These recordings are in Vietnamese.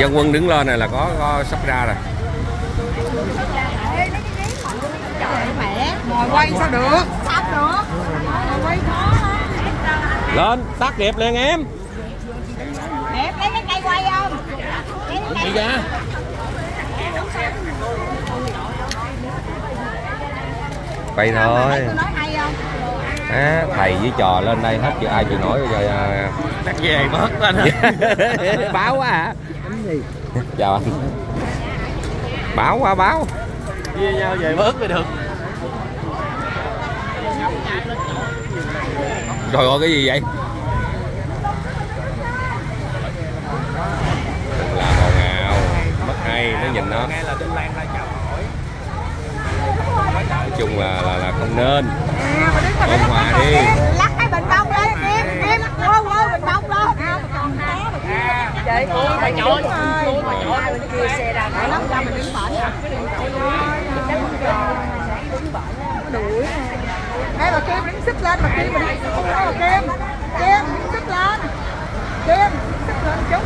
Dân quân đứng lên này là có sắp ra rồi. Mẹ ngồi quay sao được? Sao được? Ngồi quay khó. Lên tắt điệp liền em. Đẹp lấy cái cây quay không? Đi ra. Quay thôi. Tôi nói hay không? À, thầy với trò lên đây hết chưa ai chịu nổi rồi. Đặt về bớt lên. Báo quá hả? Chào anh. Báo quá báo. Chia nhau về bớt mới được. Trời ơi cái gì vậy? Là ồn ào, mất hay nó nhìn nó. Nghe là Đinh Lan ra chào hỏi. Nói chung là không nên. Ôn hòa đi. Lắc cái bình bông lên em quơ bình bông lên. Chị phải chối. Bên kia xe ra phải lắm mình đứng bển. Đuổi. Ê bà Kim đứng xích lên, bà Kim mình không nói bà Kim. Kim xích lên. Kim xích lên chút.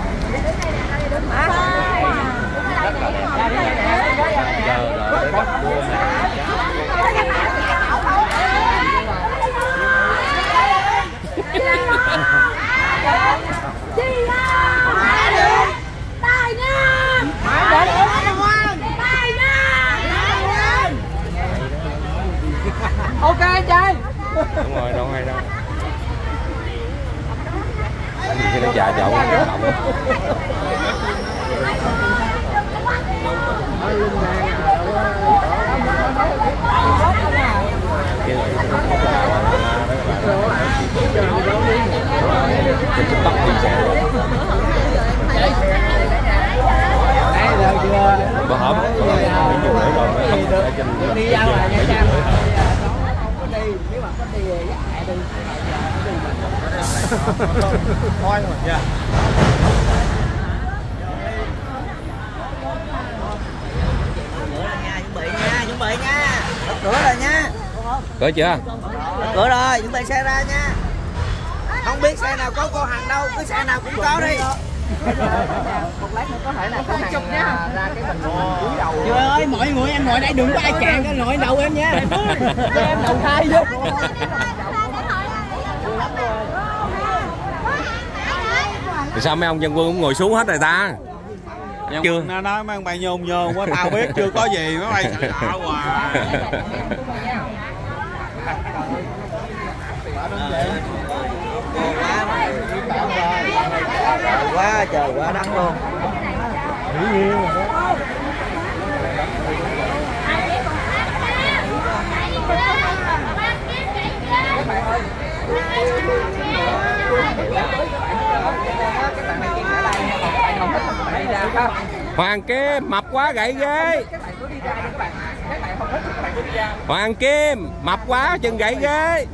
Ok chơi. Đúng rồi, đâu hay đâu. Cái gì nó già chậu nó động. Có hổm Đi ra ngoài nha cha. Thôi rồi nha. Chuẩn bị nha. Đập cửa rồi nha. Cửa chưa? Đập cửa rồi, chuẩn bị xe ra nha. Không biết xe nào có cô Hằng đâu, cứ xe nào cũng có đi. Một lát nữa có thể là có chụp nha. Ra cái bình cúi đầu. Trời ơi, mọi người em ngồi đây đừng có ai chèn cái nội đầu em nha. Em đầu thai vô. Thì sao mấy ông dân quân cũng ngồi xuống hết rồi ta? Chưa. Nó nói mấy ông bay nhôm quá, tao biết chưa có gì, mấy bay sợ lạ hoài. Trời quá đắt luôn. Hoàng Kim mập quá gậy ghê. Hoàng Kim mập quá chừng gậy ghê.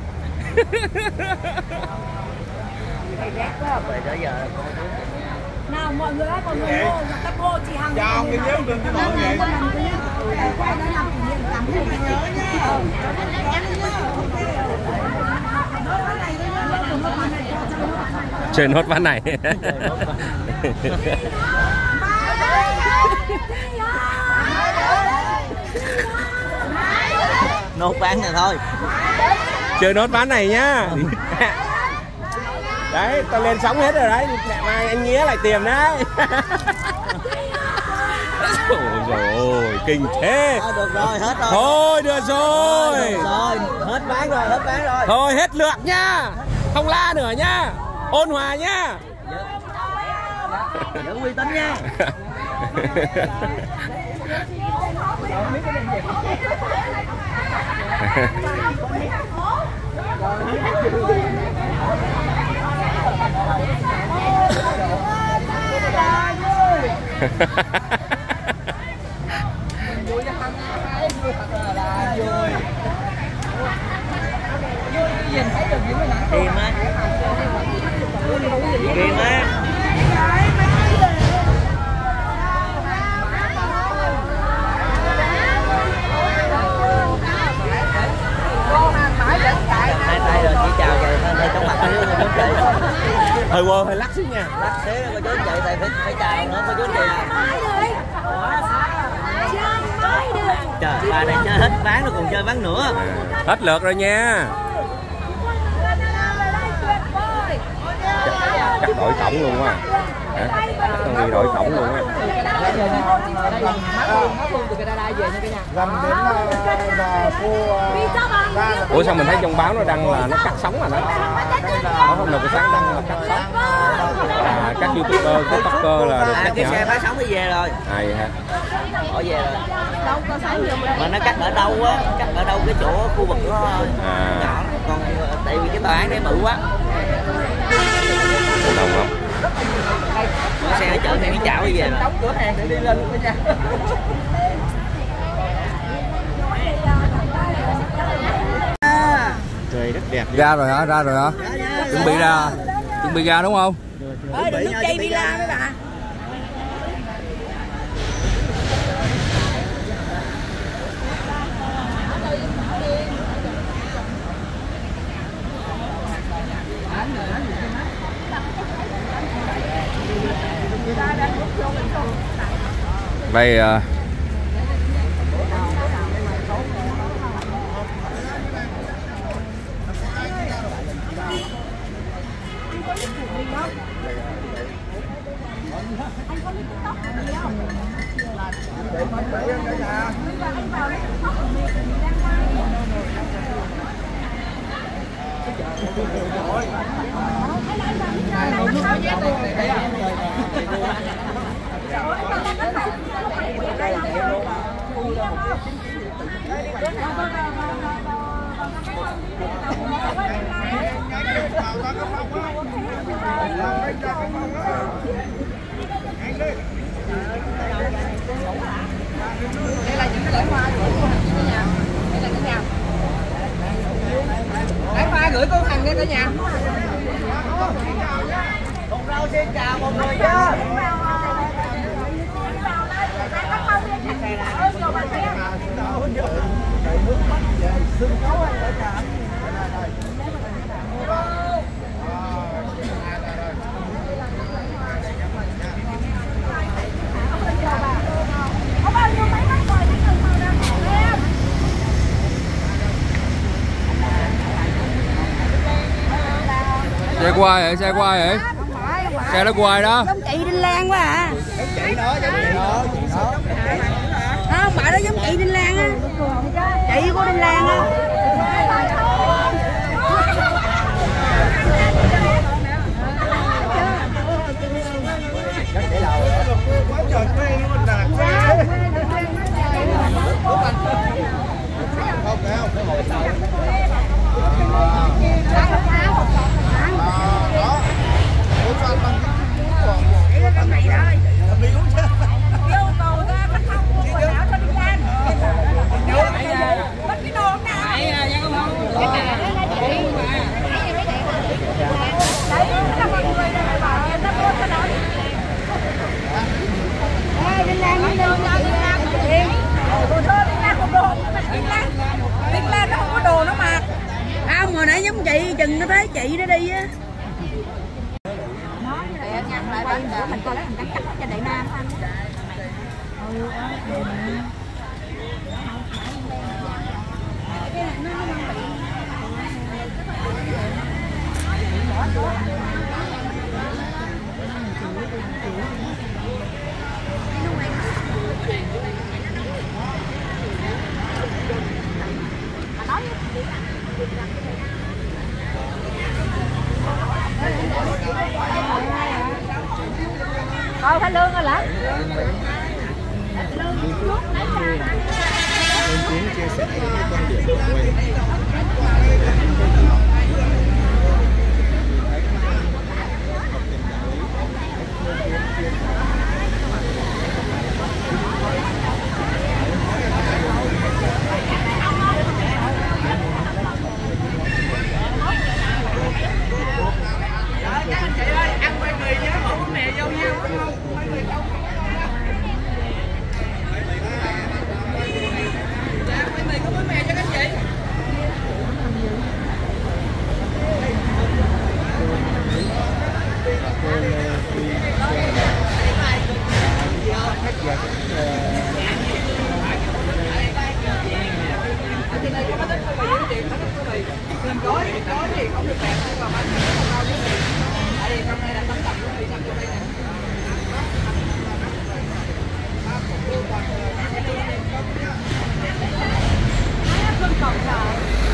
Nào mọi người ơi, mọi người mua tắp cô chị Hằng. Chào cái dấu đừng cho mọi người. Trên hốt ván này. Nốt bán này thôi. Chơi nốt ván này nhá. Đấy, tao lên sóng hết rồi đấy. Mai anh Nghĩa lại tiền đấy. Ôi ôi, kinh thế. Thôi được rồi, hết rồi. Thôi được rồi. Rồi, hết bán rồi, hết bán rồi. Thôi hết lượt nhá. Không la nữa nhá. Ôn hòa nhá. Giữ uy tín nha. Kìm á. Kìm á. Hai tay rồi chỉ chào rồi, tay chống mặt đi. Hơi quơ hơi lắc xíu nha. Lắc xíu cô chú anh chị, tại phải chào nữa cô chú anh chị. Trời, bà này chơi hết ván rồi còn chơi ván nữa. Hết lượt rồi nha. Chắc đổi cổng luôn á. Con đi đổi cổng luôn á. Ủa sao mình thấy trong báo nó đăng là nó cắt sóng rồi đó. Hôm nào buổi sáng đăng là cắt sóng. Các youtuber, các tiktoker là được cắt cái nhỏ. xe phá sóng đi về rồi. Vậy hả? Bỏ về rồi. Mà nó cắt ở đâu á, cắt ở đâu cái chỗ khu vực đó nhỏ. Còn tại vì cái tòa án này bự quá. Đồng không? Nó xe chở này nó chảo đi về rồi. Đóng cửa hàng để đi lên luôn đó nha. Trời rất đẹp. Ra rồi hả? Ra rồi hả? Chuẩn bị ra. Chuẩn bị ra đúng không? Đừng nước chay đi la mấy bà. Đây Đây là những cái loại hoa gửi cô Hằng cả nhà. Đây là cả nhà. Lấy hoa gửi cô Hằng nha cả nhà. Con rau xin chào mọi người nha. xe qua vậy, xe qua vậy. Xe nó qua đó. Giống chị Đinh Lan quá à. Chị đó, Không, bà đó giống chị Đinh Lan á. Chị của Đinh Lan á. Không, hồi nãy giống chị, chừng nó thấy chị nó đi á. Mình coi lấy mình cắt cho đại nam. Thôi phải lương rồi lắm. Lương trước Gói thì không được đẹp nhưng mà bánh tại vì trong đây là tấm tập nó bị nằm trong đây nè. Không còn sợ.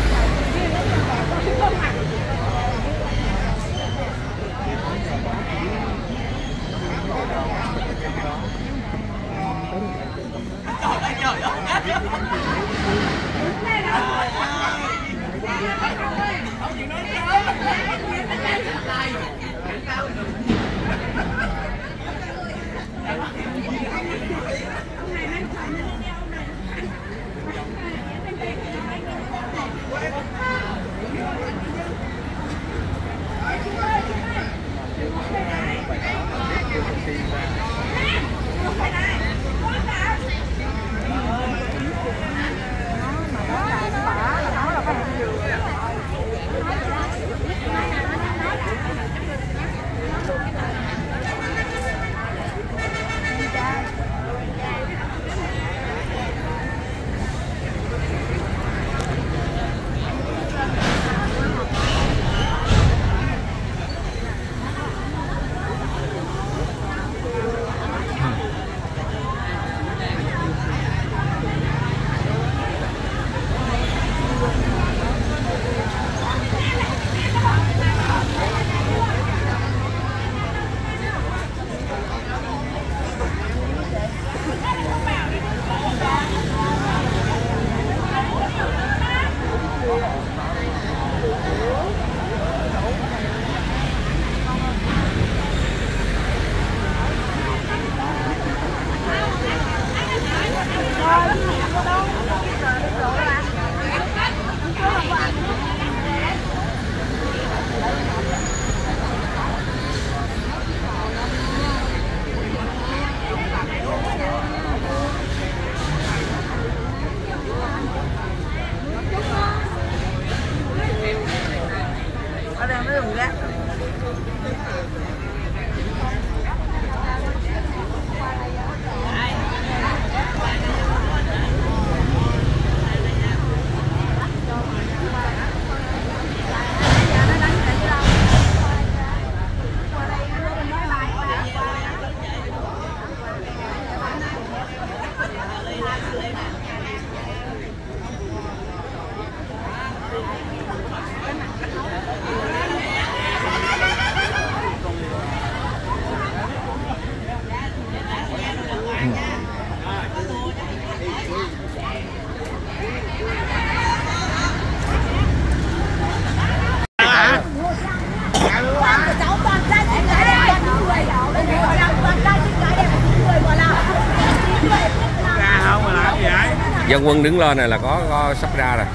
Dân quân đứng lên này là có sắp ra rồi.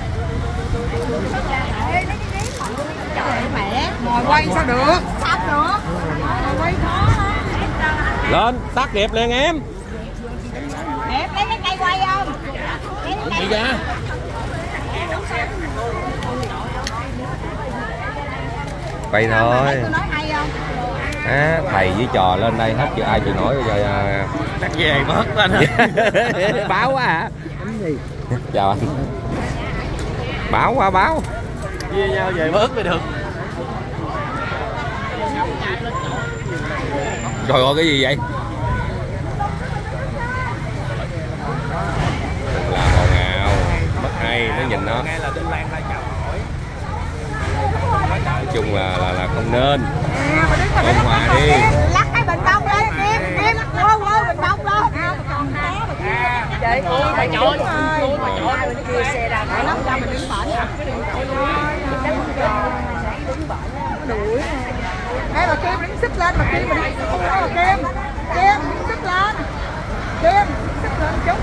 Trời mẹ, ngồi quay sao được? Sao được? Ngồi quay khó. Lên, tác đẹp liền em. Đẹp, lấy cái cây quay không? Đi ra. Quay thôi. Thầy với trò lên đây hết chưa ai chịu nổi rồi. Chắc về bớt lên. Báo quá hả? Chào anh. Báo quá báo. Chia nhau về bớt mới được. Trời ơi cái gì vậy? Là ngào ngào, mất hay, nó nhìn nó. Nghe là Đinh Lan lại chào hỏi. Nói chung là không nên. Ôn hòa đi. Lắc cái bình bông lên, im, quơ bình bông lên. Chị, phải chọn, bên kia xe ra phải lắm ra mình đứng bển à. Đuổi. Ê bà Kim đứng xích lên, bà Kim mình không có bà Kim. Kim đứng xích lên. Kim xích lên chút.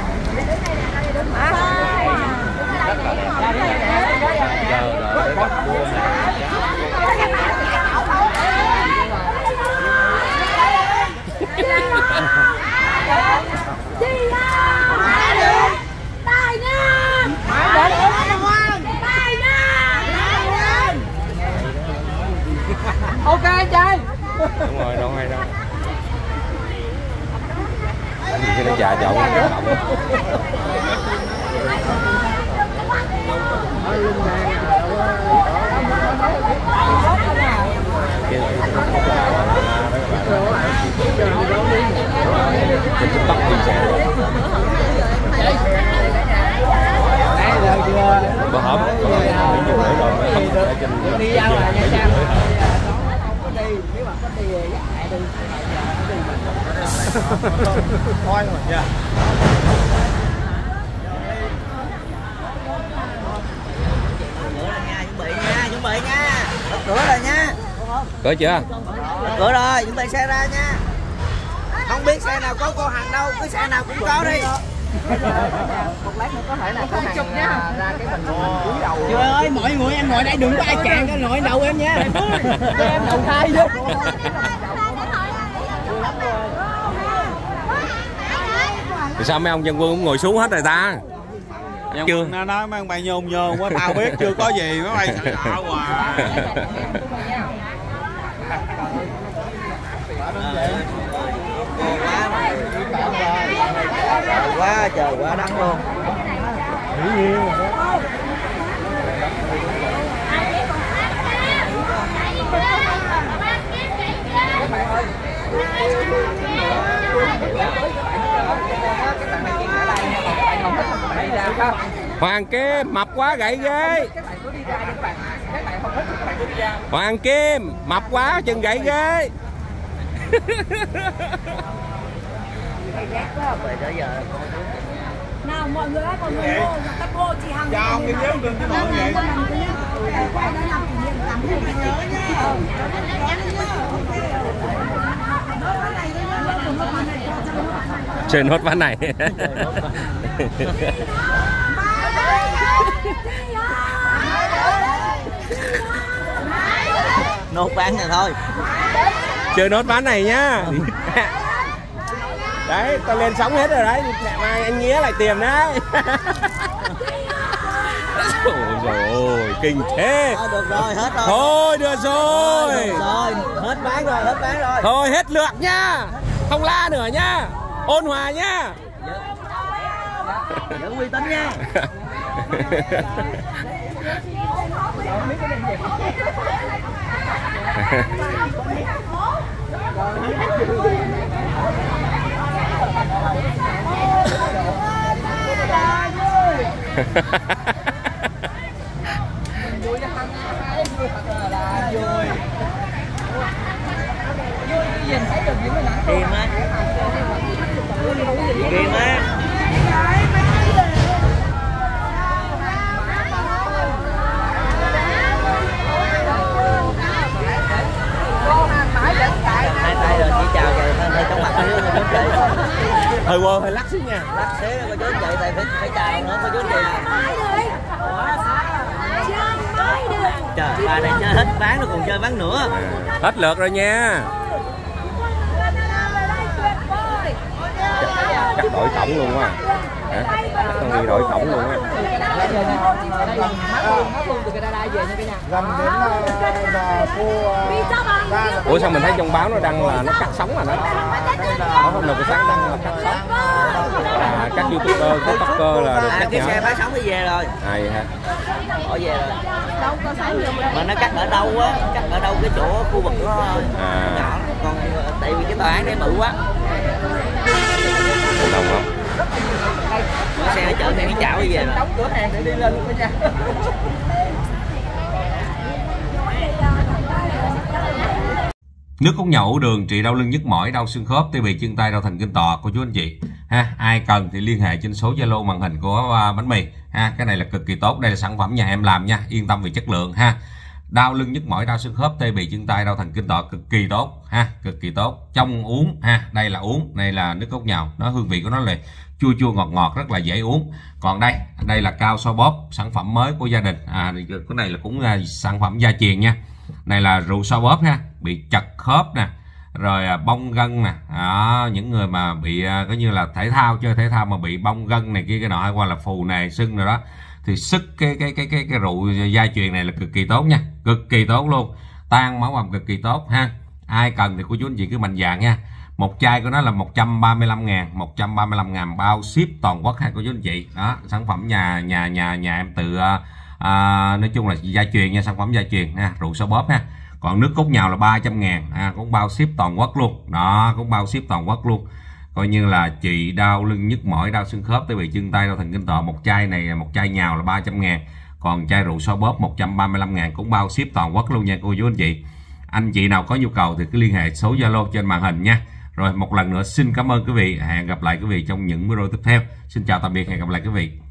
Ok chơi. Đúng rồi, đâu hay đâu. Cái nó trà chậu động. trên TikTok chia sẻ. Bữa hổm đi giao là Nha Trang. Có đi, nếu mà có đi dạy đi. Thôi mà nha. Chuẩn bị nha. Đập cửa rồi nha. Cửa chưa? Cửa rồi, chuẩn bị xe ra nha. Không biết xe nào có cô Hằng đâu, cứ xe nào cũng có đi. Một lát nữa có thể là con chụp nha. Ra cái mình cúi đầu. Trời ơi, mọi người em ngồi đây đừng có ai chạm cái nội đầu em nha. Em đầu thai chứ. Thì sao mấy ông dân quân cũng ngồi xuống hết rồi ta? Chưa. Nó nói mấy ông bay nhôn nhôn quá, tao biết chưa có gì, mấy bay sợ ảo à. Trời quá đắng luôn. Hoàng Kim mập quá gậy ghê. Hoàng Kim mập quá chân gậy ghê. Nào mọi người ơi, mọi người mua các cô chị Hằng. Chào ông đi nhớ đừng cho mọi người. Chơi nốt ván này. Nốt ván này thôi. Chơi nốt ván này nhá. Đấy, tao lên sóng hết rồi đấy. Mẹ mai anh Nghĩa lại tiền đấy. Ôi ôi, kinh thế. Được rồi, hết rồi. Thôi được rồi. Được rồi, hết ván rồi, hết ván rồi. Thôi hết lượt nha. Không la nữa nha. Ôn hòa nha. Giữ uy tín nha. Kìm á. Kìm á. Hai tay rồi chỉ chào vậy thôi, trong mặt dưới chút vậy. Hơi quơ hơi lắc xíu nha. Lắc xíu có chú vậy tại phải chào nữa có chú gì. Trời, bà này chơi hết ván nó còn chơi ván nữa. Hết lượt rồi nha. Chắc đổi cổng luôn quá. Hả? Chắc con đi đổi cổng luôn á. Ủa sao mình thấy trong báo nó đăng là nó cắt sóng rồi đó. Hôm nào buổi sáng đăng là cắt sóng. Các youtuber, các tiktoker là được cắt cái nhỏ. xe phát sóng nó về rồi. Vậy hả? Bỏ về rồi. Mà nó cắt ở đâu á, cắt ở đâu cái chỗ khu vực nó nhỏ. Còn tại vì cái tòa án đấy bự quá. Đồng không? Xe ở chợ thì nó chảo đi về rồi. Đóng cửa hàng để đi lên luôn nha. Nước cốt nhậu đường trị đau lưng nhức mỏi, đau xương khớp, tê bì chân tay, đau thần kinh tọa cô chú anh chị ha. Ai cần thì liên hệ trên số Zalo màn hình của bánh mì ha. Cái này là cực kỳ tốt, đây là sản phẩm nhà em làm nha, yên tâm về chất lượng ha. Đau lưng nhức mỏi, đau xương khớp, tê bì chân tay, đau thần kinh tọa cực kỳ tốt ha, cực kỳ tốt. Trong uống ha, đây là uống, đây là nước cốt nhậu, nó hương vị của nó là chua chua ngọt ngọt rất là dễ uống. Còn đây là cao xoa bóp, sản phẩm mới của gia đình. Cái này là cũng là sản phẩm gia truyền nha. Này là rượu xoa bóp ha, bị chật khớp nè, rồi bong gân nè, những người mà bị coi như là thể thao, chơi thể thao mà bị bong gân này kia cái nọ, hay qua là phù nề sưng rồi đó, thì sức cái rượu gia truyền này là cực kỳ tốt nha, cực kỳ tốt luôn, tan máu ẩm cực kỳ tốt ha. Ai cần thì cô chú anh chị cứ mạnh dạn nha. Một chai của nó là 135.000 bao ship toàn quốc ha cô chú anh chị. Đó, sản phẩm nhà em tự nói chung là gia truyền nha, sản phẩm gia truyền ha, rượu xoa bóp ha. Còn nước cốt nhào là 300.000 cũng bao ship toàn quốc luôn. Đó, cũng bao ship toàn quốc luôn. coi như là trị đau lưng nhức mỏi, đau xương khớp, tê bì chân tay, đau thần kinh tọa. Một chai này, một chai nhào là 300.000, còn chai rượu xoa bóp 135.000, cũng bao ship toàn quốc luôn nha cô chú anh chị. Anh chị nào có nhu cầu thì cứ liên hệ số Zalo trên màn hình nha. Rồi một lần nữa xin cảm ơn quý vị, hẹn gặp lại quý vị trong những video tiếp theo. Xin chào tạm biệt, hẹn gặp lại quý vị.